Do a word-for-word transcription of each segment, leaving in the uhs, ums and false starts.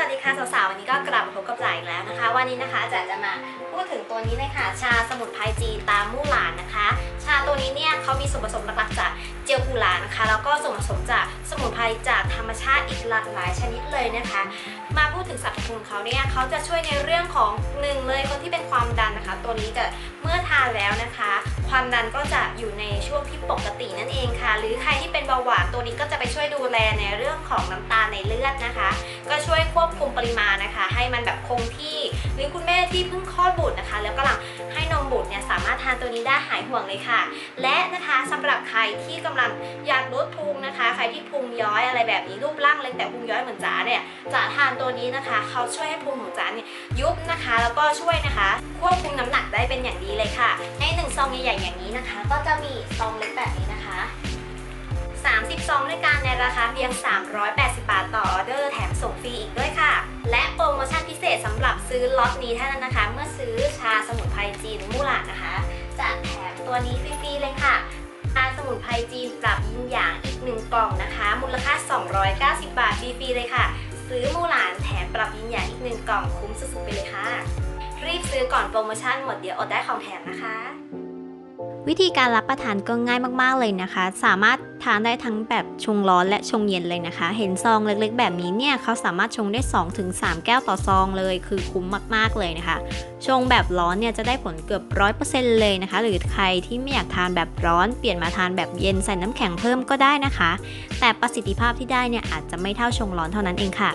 ดีค่ะสาวๆวันนี้ก็กลับมาพบกับจ๋าอีกแล้วนะคะวันนี้นะคะจ๋าจะมาพูดถึงตัวนี้เลยค่ะชาสมุนไพรจีนตามมู่หลานนะคะชาตัวนี้เนี่ยเขามีส่วนผสมหลักๆจากเจียวกุหลาบนะคะแล้วก็ส่วนผสมจากสมุนไพรจากธรรมชาติอีกหลากหลายชนิดเลยนะคะมาพูดถึงสรรพคุณของเขาเนี่ยเขาจะช่วยในเรื่องของหนึ่งเลยคนที่เป็นความดันนะคะตัวนี้จะเมื่อทานแล้วนะคะความดันก็จะอยู่ในช่วงที่ปกตินั่นเองค่ะหรือใครที่เป็นเบาหวานตัวนี้ก็จะไปช่วยดูแลในเรื่องของน้ำตาลในเลือดนะคะก็ช่วยควบคุมปริมาณนะคะให้มันแบบคงที่หรือคุณแม่ที่เพิ่งคลอดบุตรนะคะแล้วกำลังให้นมบุตรเนี่ยสามารถทานตัวนี้ได้หายห่วงเลยค่ะและนะคะสำหรับใครที่กำลังอยากลดพุงนะคะใครที่พุงย้อยอะไรแบบนี้รูปร่างเล็กแต่พุงย้อยเหมือนจ๋าเนี่ยจะทานตัวนี้นะคะเขาช่วยให้พุงของจ๋าเนี่ยยุบนะคะแล้วก็ช่วยนะคะควบคุมน้ำหนักได้เป็นอย่างดีเลยค่ะในหนึ่งซองใหญ่ๆอย่างนี้นะคะก็จะมีซองเล็กแบบนี้นะคะสามสิบซองด้วยกันในราคาเพียงสามร้อยแปดสิบบาทต่อออเดอร์แถมส่งฟรีอีกด้วยค่ะและโปรโมชั่นพิเศษสำหรับซื้อล็อตนี้เท่านั้นนะคะเมื่อซื้อชาสมุนไพรจีนมู่หลานนะคะจะแถมตัวนี้ฟรีๆเลยค่ะชาสมุนไพรจีนปรับยินหยางอีกหนึ่งกล่องนะคะมูลค่าสองร้อยเก้าสิบบาทฟรีๆเลยค่ะซื้อมู่หลานแถมปรับยินหยางอีกหนึ่งกล่องคุ้มสุดๆไปเลยค่ะรีบซื้อก่อนโปรโมชั่นหมดเดี๋ยวอดได้ของแถมนะคะวิธีการรับประทานก็ง่ายมากๆเลยนะคะสามารถทานได้ทั้งแบบชงร้อนและชงเย็นเลยนะคะเห็นซองเล็กๆแบบนี้เนี่ยเขาสามารถชงได้ สองถึงสาม แก้วต่อซองเลยคือคุ้มมากๆเลยนะคะชงแบบร้อนเนี่ยจะได้ผลเกือบ ร้อยเปอร์เซ็นต์ เลยนะคะหรือใครที่ไม่อยากทานแบบร้อนเปลี่ยนมาทานแบบเย็นใส่น้ำแข็งเพิ่มก็ได้นะคะแต่ประสิทธิภาพที่ได้เนี่ยอาจจะไม่เท่าชงร้อนเท่านั้นเองค่ะ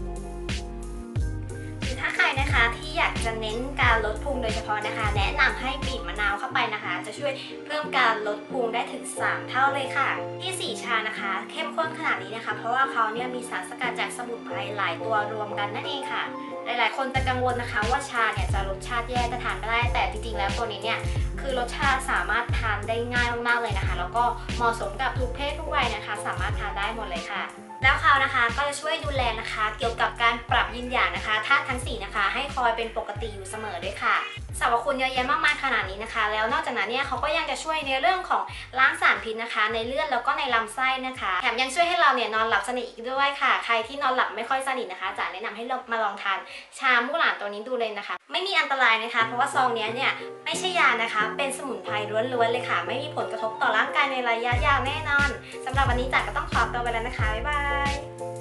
ที่อยากจะเน้นการลดพุงโดยเฉพาะนะคะแนะนำให้บีบมะนาวเข้าไปนะคะจะช่วยเพิ่มการลดพุงได้ถึงสามเท่าเลยค่ะที่สี่ชานะคะเข้มข้นขนาดนี้นะคะเพราะว่าเขาเนี่ยมีสารสกัดจากสมุนไพรหลายตัวรวมกันนั่นเองค่ะหลายๆคนจะกังวลนะคะว่าชาเนี่ยจะรสชาติแย่จะทานไม่ได้แต่จริงๆแล้วตัวนี้เนี่ยคือรสชาติสามารถทานได้ง่ายมากๆเลยนะคะแล้วก็เหมาะสมกับทุกเพศทุกวัยนะคะสามารถทานได้หมดเลยค่ะแล้วเขานะคะก็จะช่วยดูแลนะคะเกี่ยวกับการปรับยินหยางนะคะธาตุทั้งสี่นะคะให้คอยเป็นปกติอยู่เสมอด้วยค่ะสรรพคุณเยอะแยะมากมายขนาดนี้นะคะแล้วนอกจากนั้นเนี่ยเขาก็ยังจะช่วยในเรื่องของล้างสารพิษนะคะในเลือดแล้วก็ในลำไส้นะคะแถมยังช่วยให้เราเนี่ยนอนหลับสนิทอีกด้วยค่ะใครที่นอนหลับไม่ค่อยสนิทนะคะจ๋าแนะนำให้มาลองทานชามู่หลานตัวนี้ดูเลยนะคะไม่มีอันตรายนะคะเพราะว่าซองนี้เนี่ยไม่ใช่ยานะคะเป็นสมุนไพรล้วนๆเลยค่ะไม่มีผลกระทบต่อร่างกายในระยะยาวแน่นอนสำหรับวันนี้จ๋าก็ต้องขอตัวไปแล้วนะคะบ๊ายบาย